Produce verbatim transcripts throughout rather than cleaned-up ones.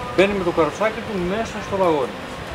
μπαίνει με το καροτσάκι του μέσα στο βαγόνι.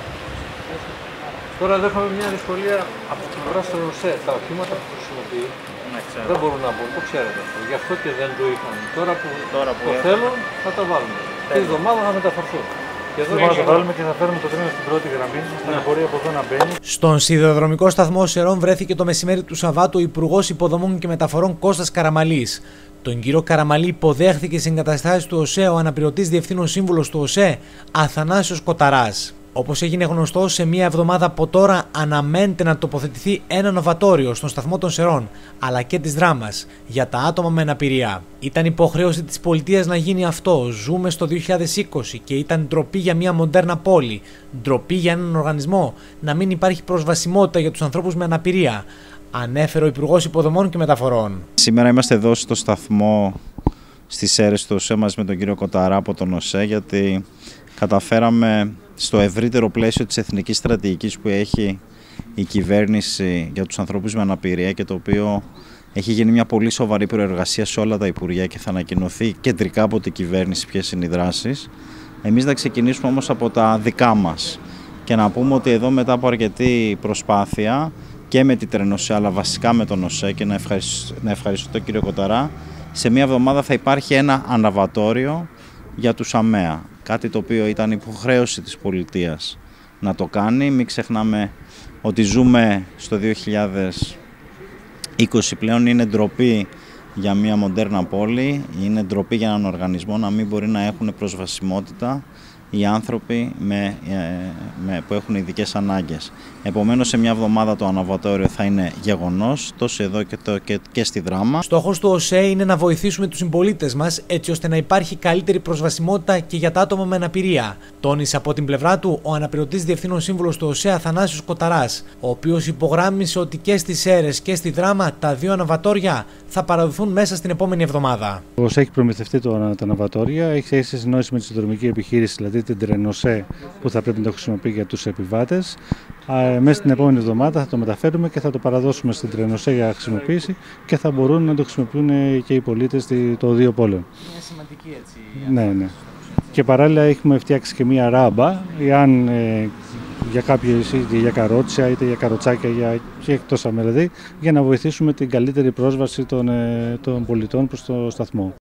Τώρα εδώ έχουμε μια δυσκολία από την πλευρά στο ΟΣΕ. Τα οχήματα που χρησιμοποιεί ναι, δεν μπορούν να μπουν, το ξέρετε αυτό. Γι' αυτό και δεν το είχαν. Τώρα που, Τώρα που το έχουμε... θέλουν θα τα βάλουμε. Την εβδομάδα θα μεταφερθούν. Και εδώ θα το βάλουμε και θα φέρουμε το τρένο στην πρώτη γραμμή, ώστε να μπορεί από εδώ να μπαίνει. Στον σιδηροδρομικό σταθμό Σερών βρέθηκε το μεσημέρι του Σαββάτου ο Υπουργός Υποδομών και Μεταφορών Κώστας Καραμαλής. Τον κύριο Καραμαλή υποδέχθηκε στις εγκαταστάσεις του ΟΣΕ ο αναπληρωτής διευθύνων σύμβουλος του ΟΣΕ Αθανάσιος Κοταράς. Όπως έγινε γνωστό, σε μία εβδομάδα από τώρα αναμένεται να τοποθετηθεί ένα νοβατόριο στον σταθμό των Σερών αλλά και της Δράμας για τα άτομα με αναπηρία. Ήταν υποχρέωση της πολιτείας να γίνει αυτό. Ζούμε στο δύο χιλιάδες είκοσι και ήταν ντροπή για μια μοντέρνα πόλη. Ντροπή για έναν οργανισμό να μην υπάρχει προσβασιμότητα για τους ανθρώπους με αναπηρία, ανέφερε ο Υπουργός Υποδομών και Μεταφορών. Σήμερα είμαστε εδώ στο σταθμό στις Σέρρες του ΟΣΕ μαζί με τον κύριο Κοταρά από τον ΟΣΕ, γιατί καταφέραμε στο ευρύτερο πλαίσιο της εθνικής στρατηγικής που έχει η κυβέρνηση για τους ανθρώπους με αναπηρία και το οποίο έχει γίνει μια πολύ σοβαρή προεργασία σε όλα τα υπουργεία και θα ανακοινωθεί κεντρικά από την κυβέρνηση ποιες είναι οι δράσεις. Εμείς θα ξεκινήσουμε όμως από τα δικά μας και να πούμε ότι εδώ μετά από αρκετή προσπάθεια και με την Τρενοσέ αλλά βασικά με τον ΟΣΕ, και να ευχαριστώ, να ευχαριστώ τον κύριο Κοταρά, σε μια εβδομάδα θα υπάρχει ένα αναβατόριο για τους ΑΜΕΑ. Κάτι το οποίο ήταν υποχρέωση της πολιτείας να το κάνει. Μην ξεχνάμε ότι ζούμε στο δύο χιλιάδες είκοσι πλέον. Είναι ντροπή για μια μοντέρνα πόλη, είναι ντροπή για έναν οργανισμό να μην μπορεί να έχουν προσβασιμότητα οι άνθρωποι με, με, που έχουν ειδικές ανάγκες. Επομένως, σε μια εβδομάδα το αναβατόριο θα είναι γεγονός, τόσο εδώ και, το, και, και στη Δράμα. Στόχος του ΟΣΕ είναι να βοηθήσουμε τους συμπολίτες μας έτσι ώστε να υπάρχει καλύτερη προσβασιμότητα και για τα άτομα με αναπηρία. Τόνισε από την πλευρά του ο αναπληρωτής διευθύνων σύμβουλος του ΟΣΕ Αθανάσιος Κοταράς, ο οποίος υπογράμμισε ότι και στις Σέρρες και στη Δράμα τα δύο αναβατόρια θα παραδοθούν μέσα στην επόμενη εβδομάδα. Ο ΟΣΕ έχει προμηθευτεί τα αναβατόρια, έχει σε συνεννόηση με τη συνδρομική επιχείρηση, δηλαδή την Τρενοσέ, που θα πρέπει να το χρησιμοποιεί για τους επιβάτες. Μέσα στην επόμενη εβδομάδα θα το μεταφέρουμε και θα το παραδώσουμε στην Τρενοσέ για χρησιμοποίηση και θα μπορούν να το χρησιμοποιούν και οι πολίτες των δύο πόλεων. Είναι σημαντική έτσι. Ναι, ναι. Και παράλληλα έχουμε φτιάξει και μία ράμπα, εάν ε, για κάποιες, είτε για καρότσια είτε για καροτσάκια για, και εκτός δηλαδή, για να βοηθήσουμε την καλύτερη πρόσβαση των, ε, των πολιτών προς το σταθμό.